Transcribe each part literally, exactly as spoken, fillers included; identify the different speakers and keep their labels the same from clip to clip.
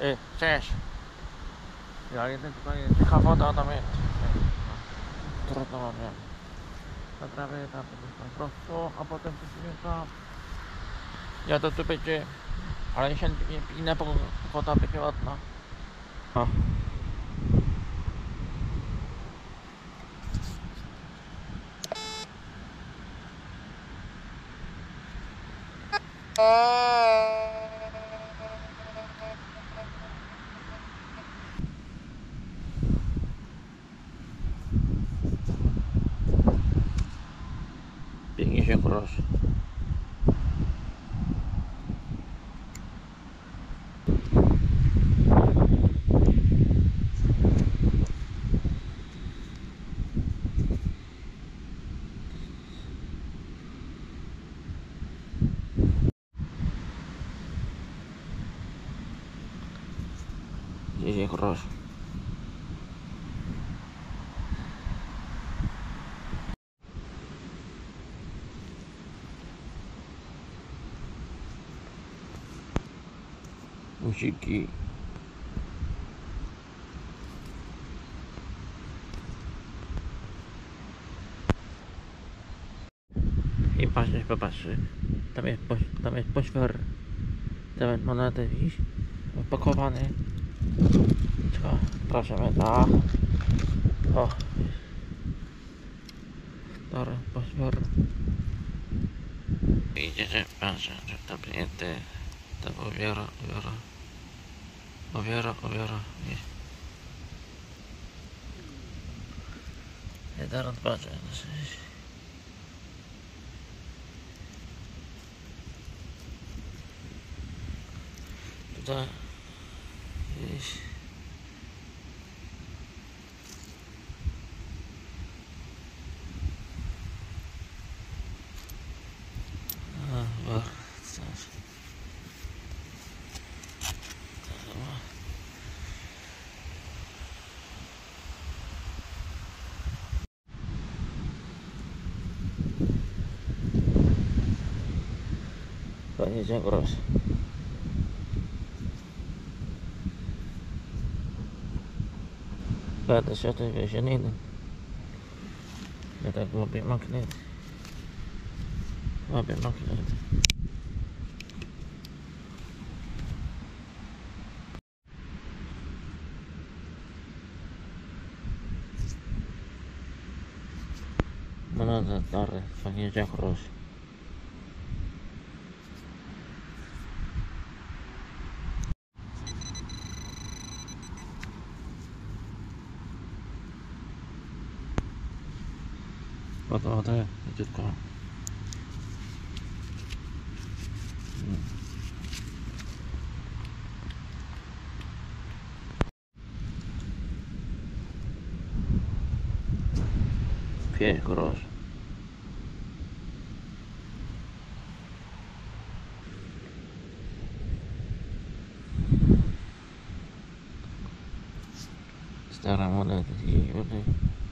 Speaker 1: Ej, cześć! Ja jeden tutaj taka woda na mnie. Trudno mam, nie? Naprawię tam po prostu, a potem później tam. Ja to tu będzie, ale się inna woda będzie ładna. O. Pięknie się proszę. Здесь я хорош. Мужики. I patrzeć, popatrzy. Tam jest, tam jest poświar. Tam jest monety, widzisz? Opakowany. Tylko proszę mnie, tak. O. Stary poświar. Widzicie, patrzę, że to klienty. To owiera, owiera. Owiera, owiera. Nie teraz patrzę. Tutaj gdzieś a, war, coś. Fajnie cię proszę. Hada siya wiezieniny. Ja tak łapię magnet. Łapię magnet. Moneta stary, fajnie cię proszę. Woda, woda, dziecko. Pięć groszy. Stara moneta i wody.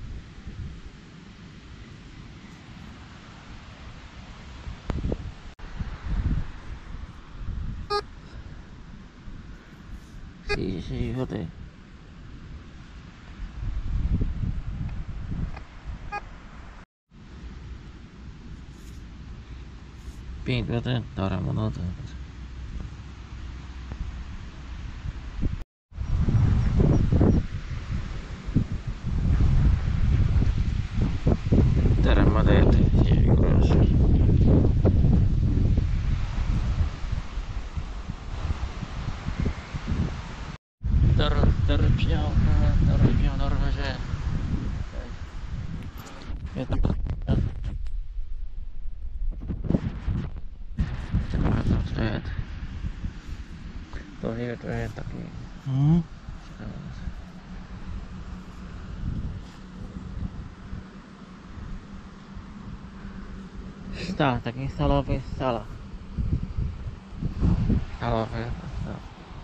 Speaker 1: Sì, sì, vedi. Pięć, vedi, dobra moneta. Teraz monety, dziesięć groszy. Teraz, teraz wziął, teraz wziął na rowerze. Ja tam to nie, to jest taki. Hmm? Sta, taki stalowy stala. Stalowy. No.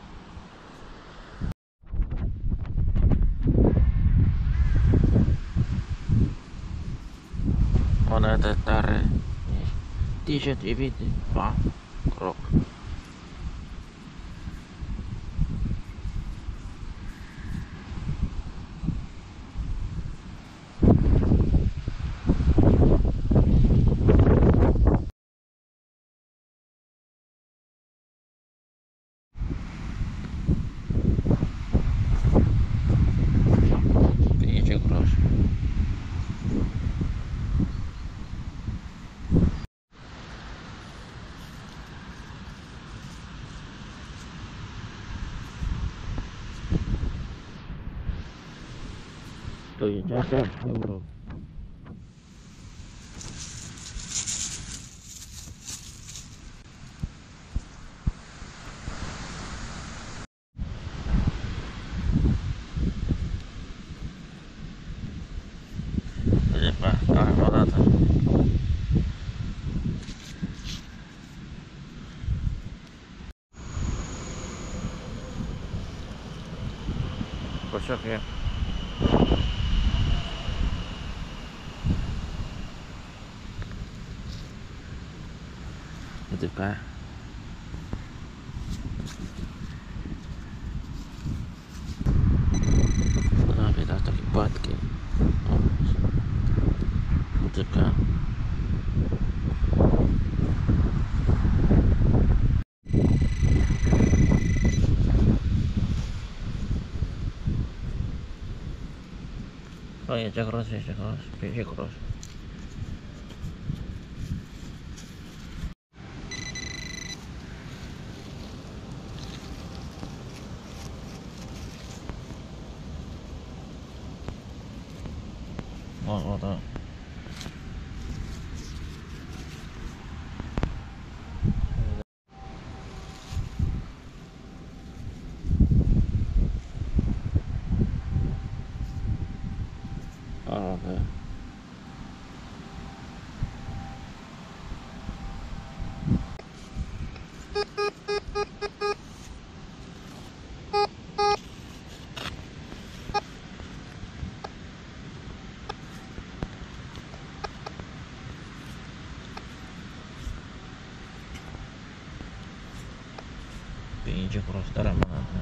Speaker 1: Monety stare. tysiąc dziewięćset dwa krok. Dojedziemy, euro. Jedziemy, tak, woda też. Po szefie. Dywka. No, widać takie płatki. Dywka. O, jedzie grosz, jedzie grosz, jedzie grosz. O, woda. O, woda. Idzie prosto ramana.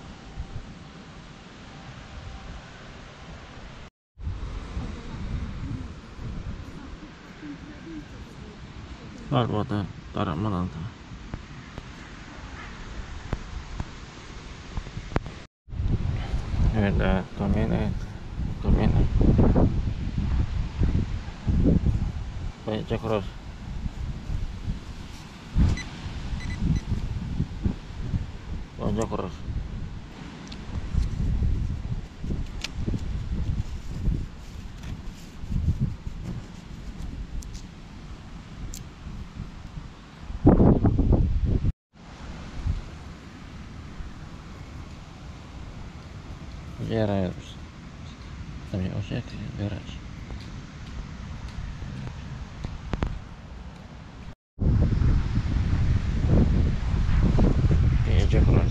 Speaker 1: Albo te ramana. Ada kamieny, kamieny. Pojedzie cross. Pojedzie cross. Zbieraj już. Tam mnie osiekli, zbierać. Jedzie cross.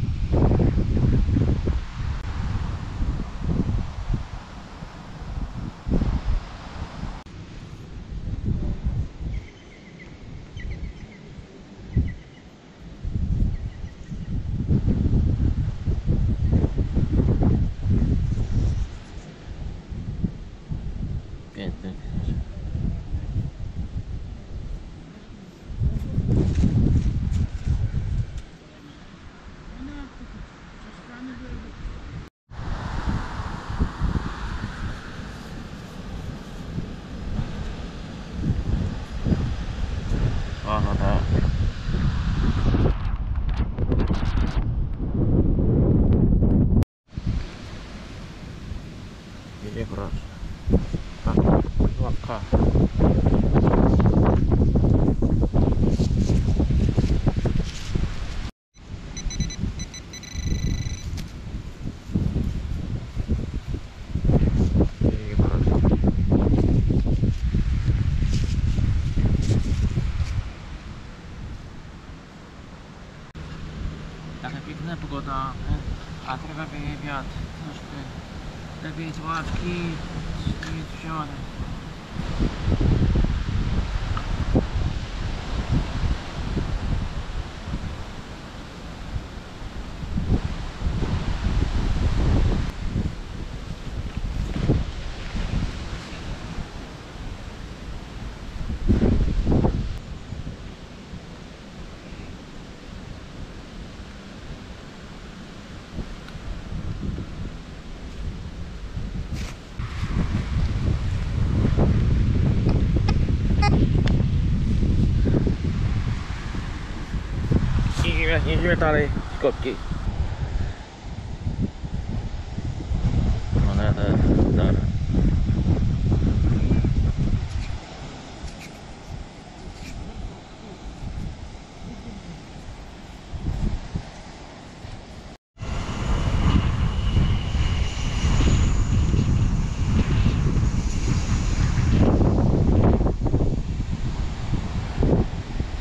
Speaker 1: Piękny. O, no tak. Jedzie cross. Tak, łapka. Jedzie cross. Taka piękna pogoda, a trochę wieje wiatr. Troszkę lepiej z ławki niż wziąłem. Jedziemy dalej, skotki. Monetę, dar.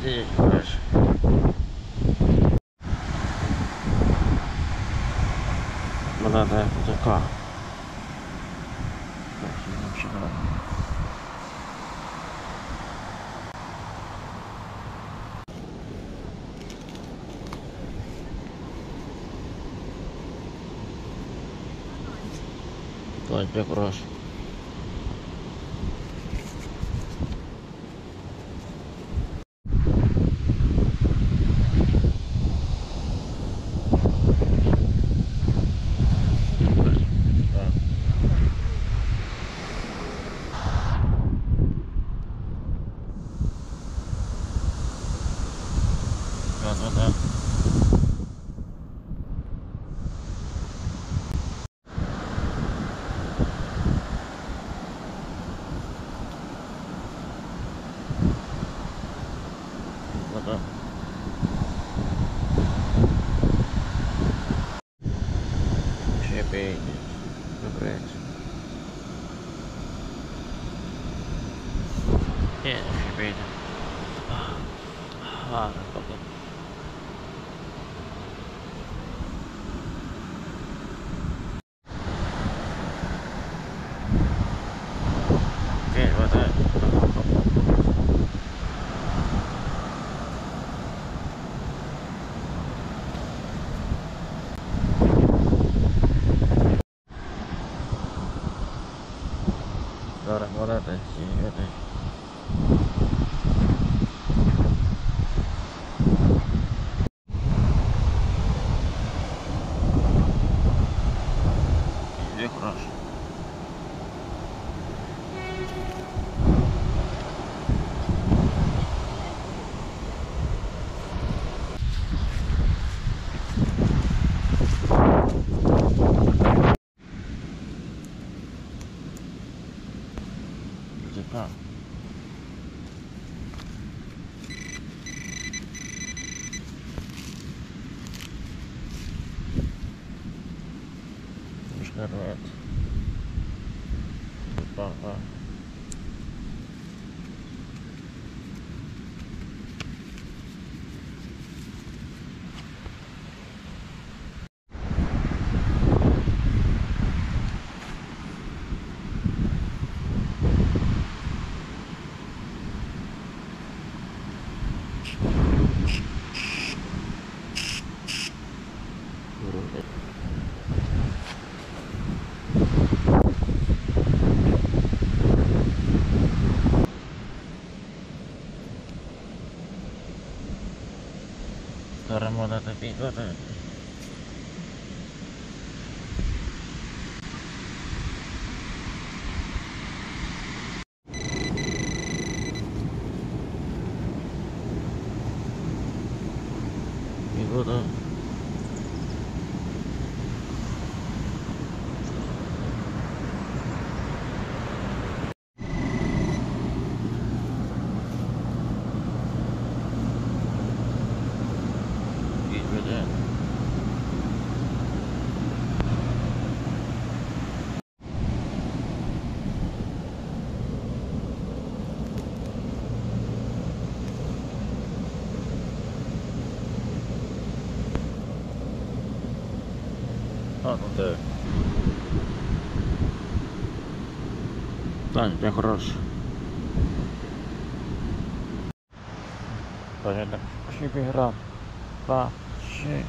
Speaker 1: I wiesz. Monetę taka. Tak się nie przydało. Ой, как хорошо. Да-да-да. Да-да. Щепень. Добре. Nie, щепень. А, потом. Okej, ładnie. Dobra, ładnie. Ładnie. Wie хорошо. Gdzie tam? Już nawet. Pa, pa. Sekarang mau datang tidur. Ibu tuh. Gitu deh. А, ну да. Тань, ты хорош. Понятно. Себе игра. Вообще.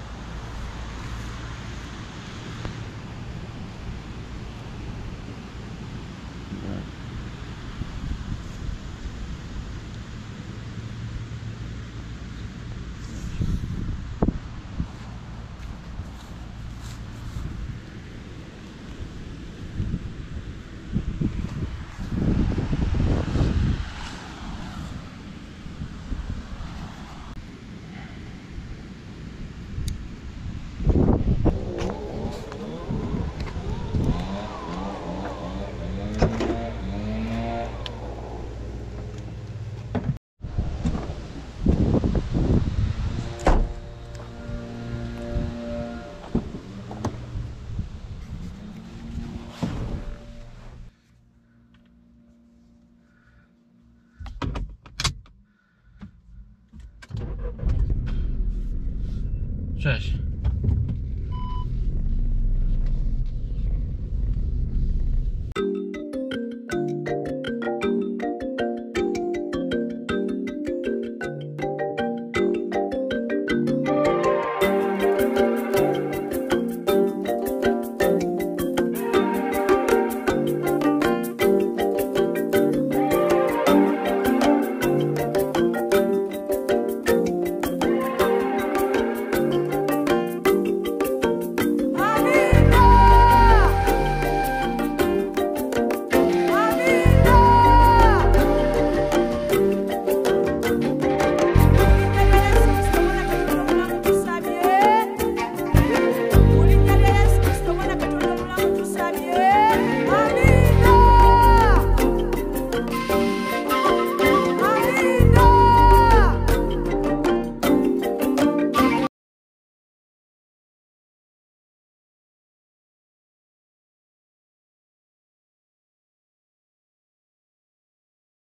Speaker 1: Cześć.